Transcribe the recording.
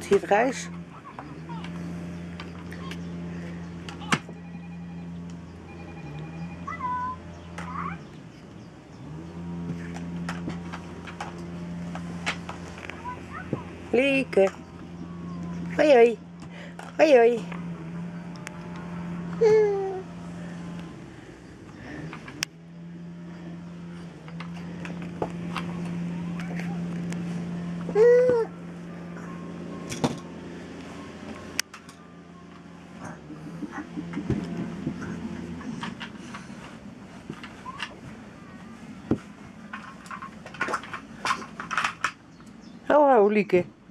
doet hij het reis? Lieke. Hoi hoi. Hoi hoi. Ho ho Lieke.